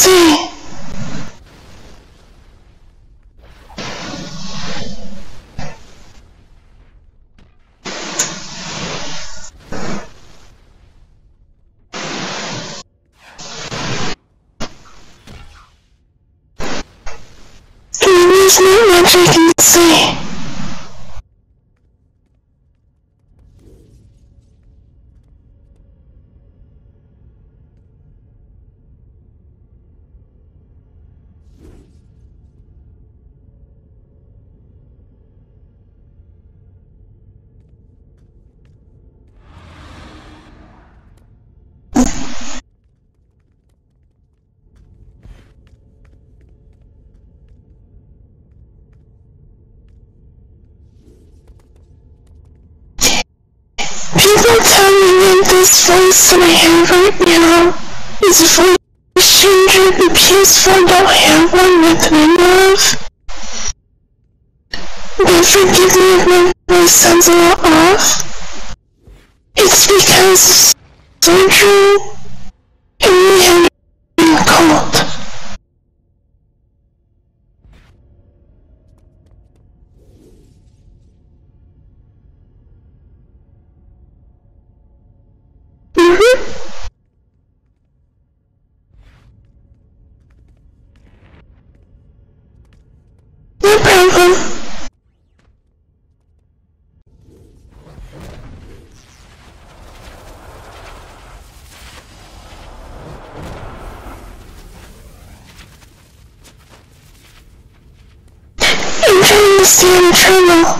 say. There's not much I can say. People tell me that this voice that I have right now is a voice changer. The PS4 don't have one that I know of. But forgive me if my voice sounds a little off. It's because of surgery and me having a cold. No problem. I'm trying to stay in trouble.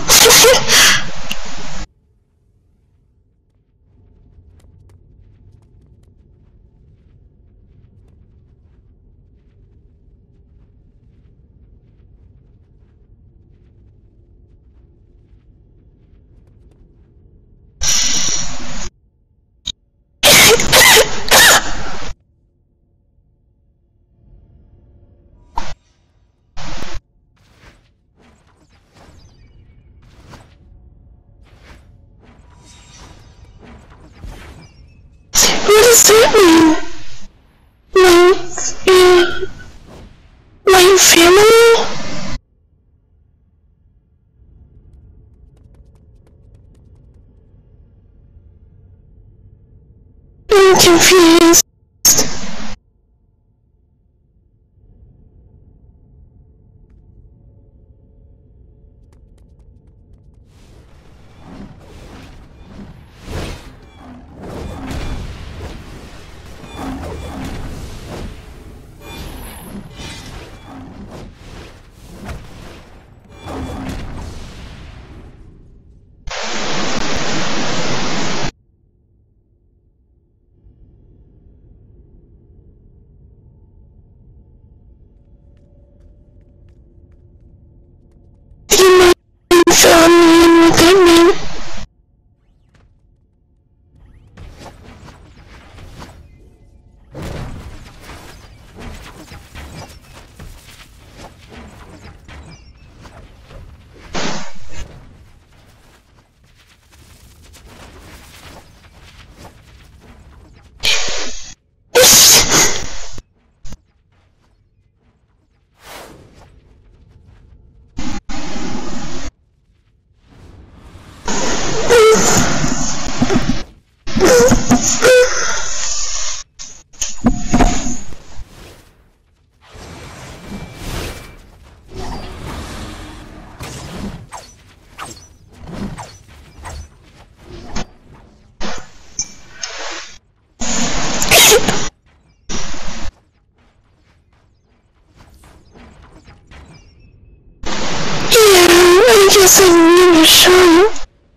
What does that mean? My family? I'm confused. I guess I'm really sure.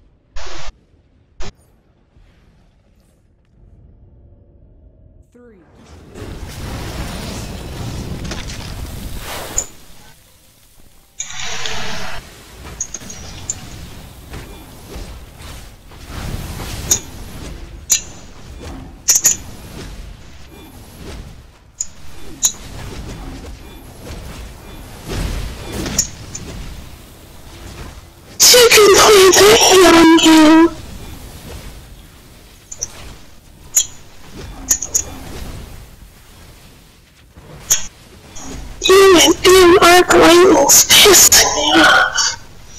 You can play the hit on you. dark lightning's pissing me off.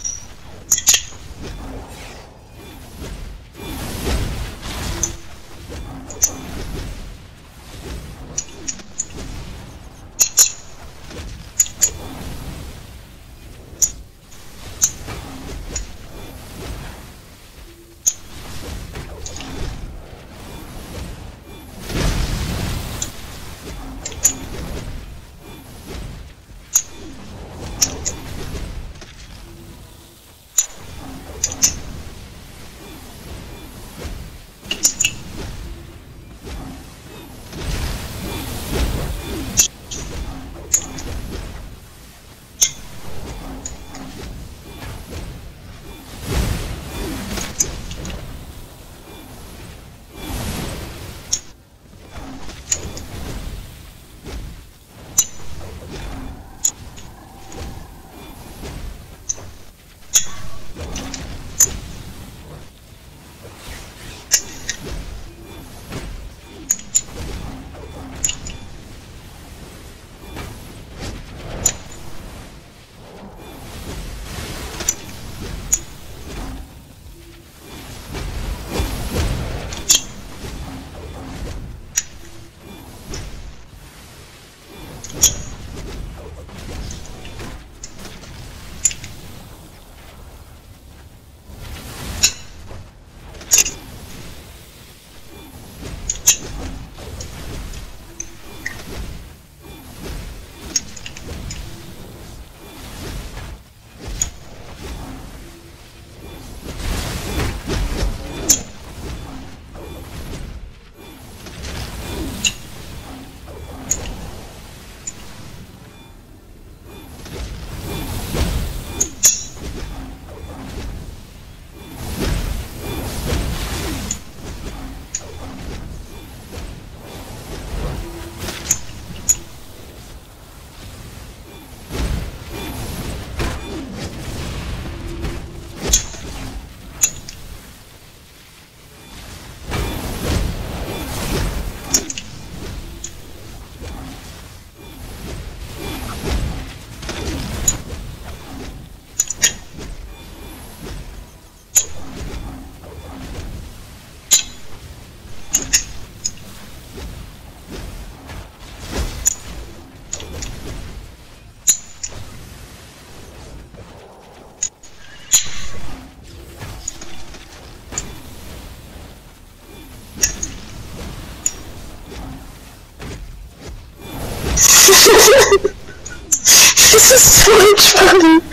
This is so much fun.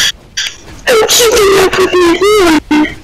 I'm keeping up with your humor.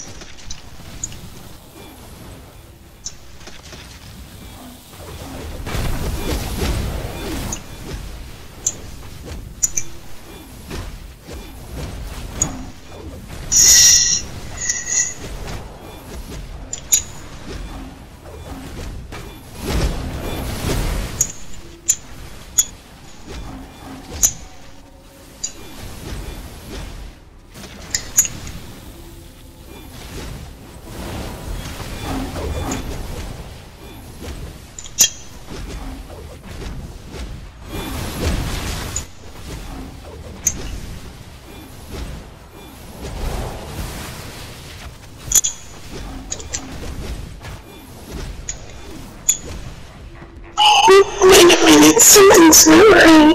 Wait a minute, something's not right.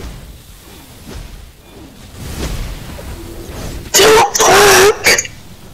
Don't block!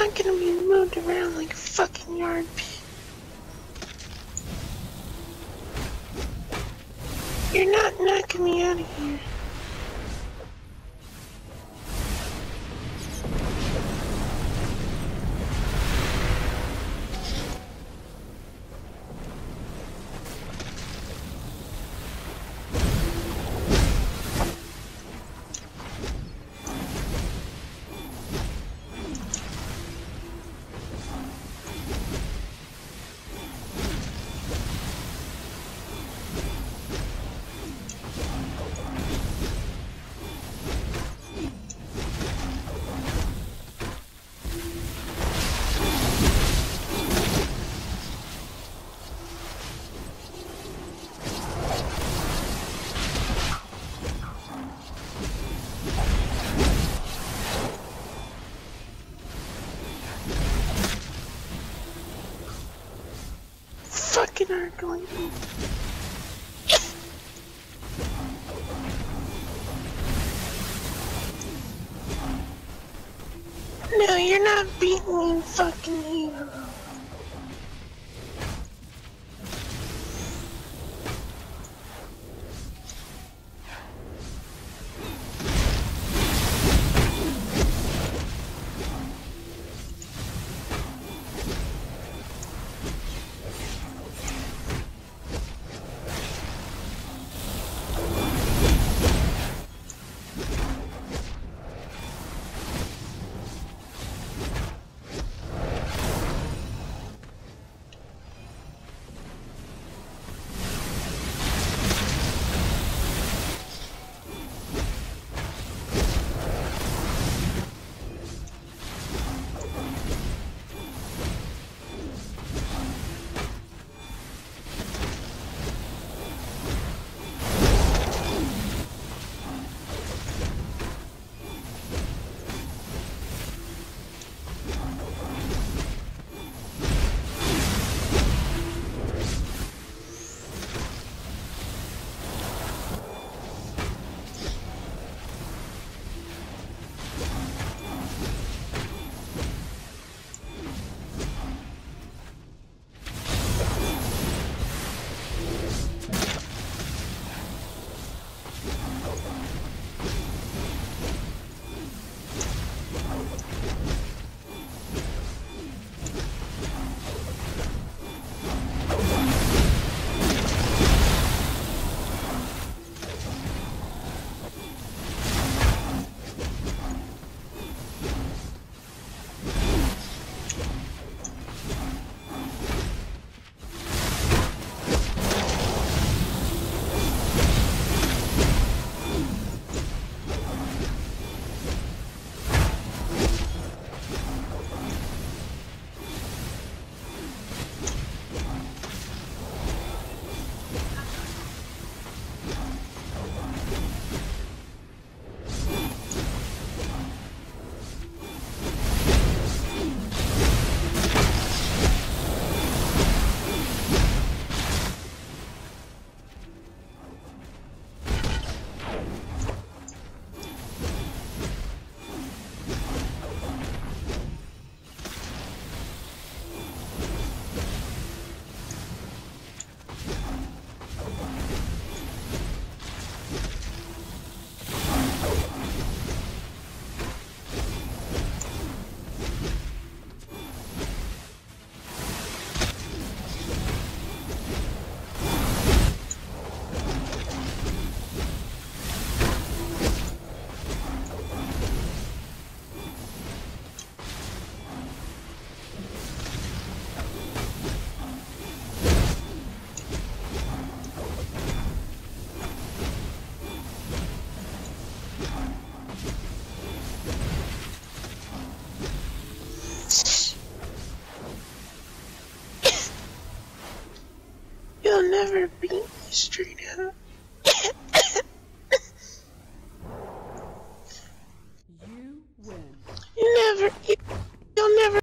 not gonna be moved around like a fucking yard pig. You're not knocking me out of here. Fucking aren't going to. No, you're not beating me, fucking hero. You'll never beat me straight up. You win. You'll never.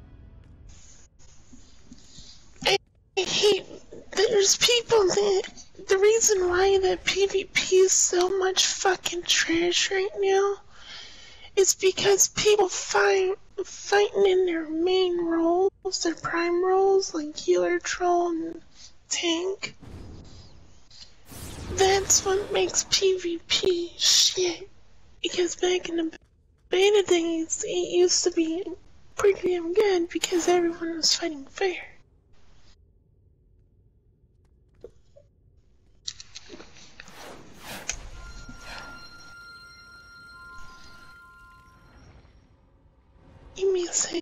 I hate, there's people that the reason why that PvP is so much fucking trash right now is because people fighting in their main roles, their prime roles, like healer, troll, and tank. That's what makes PvP shit. Because back in the beta days, it used to be pretty damn good because everyone was fighting fair. Give me a second.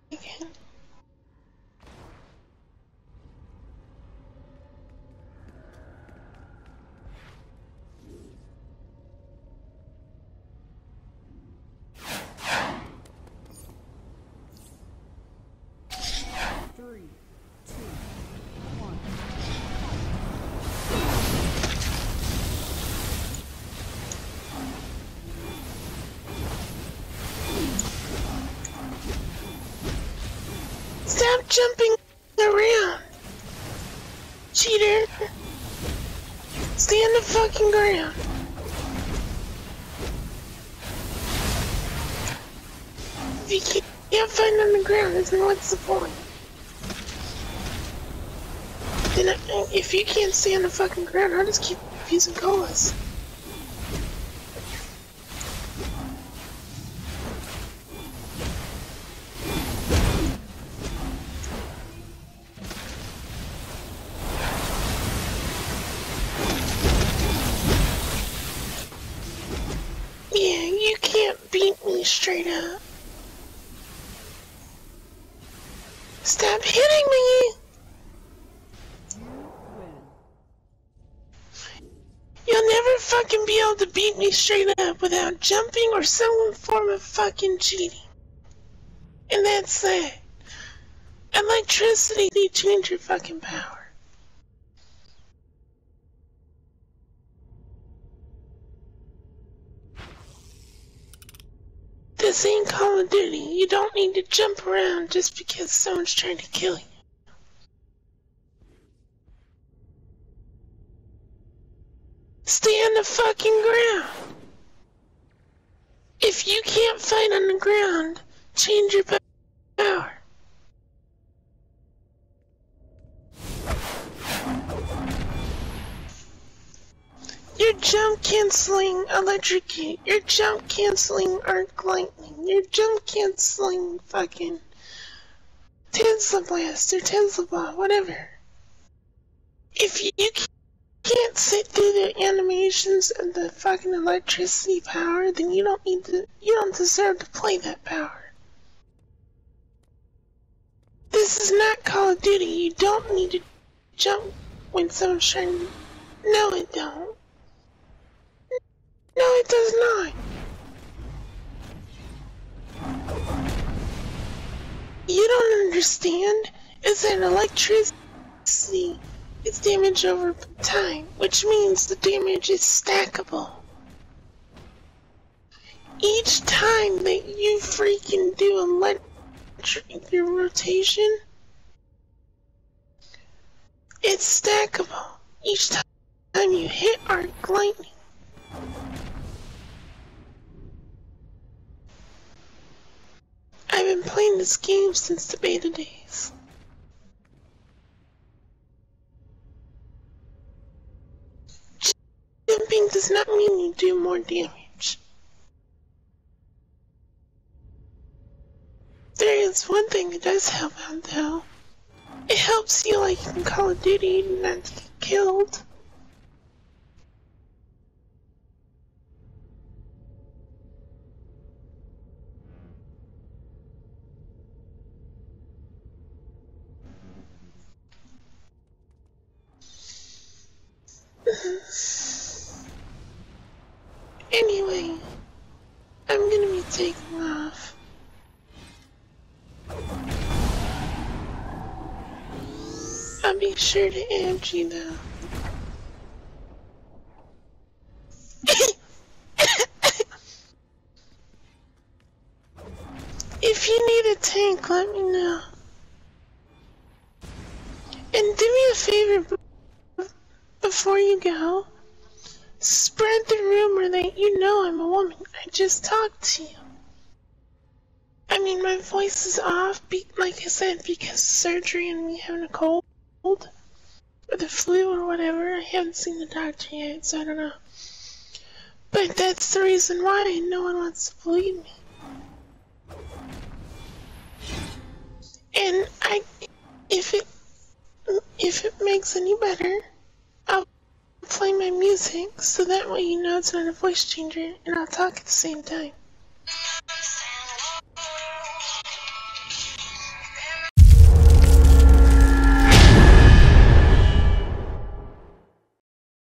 Three, two, one. Stop jumping around, cheater. Stay on the fucking ground. If you can't find on the ground, then what's the point? Then if you can't stay on the fucking ground, I'll just keep using colas. Yeah, you can't beat me straight up. Stop hitting me! You'll never fucking be able to beat me straight up without jumping or some form of fucking cheating. And that's that. Electricity change your fucking power. This ain't Call of Duty. You don't need to jump around just because someone's trying to kill you. Stay on the fucking ground. If you can't fight on the ground, change your power. Your jump canceling electrocute, your jump canceling arc lightning, your jump canceling fucking Tesla blast or Tesla ball, whatever. If you can't sit through the animations of the fucking electricity power, then you don't deserve to play that power. This is not Call of Duty. You don't need to jump when someone's trying to... No, it don't. No, it does not. You don't understand is that electricity is damage over time, which means the damage is stackable. Each time that you freaking do your rotation, it's stackable. Each time you hit arc lightning. I've been playing this game since the beta days. Jumping does not mean you do more damage. There is one thing that does help out though. It helps you, like in Call of Duty, not to get killed. Anyway, I'm gonna be taking off. I'll be sure to add you though. If you need a tank, let me know. And do me a favor, before you go, spread the rumor that you know I'm a woman. I just talked to you. I mean, my voice is off, like I said, because of surgery and me having a cold, or the flu or whatever. I haven't seen the doctor yet, so I don't know. But that's the reason why no one wants to believe me. And if it makes any better, I'll play my music so that way you know it's not a voice changer, and I'll talk at the same time.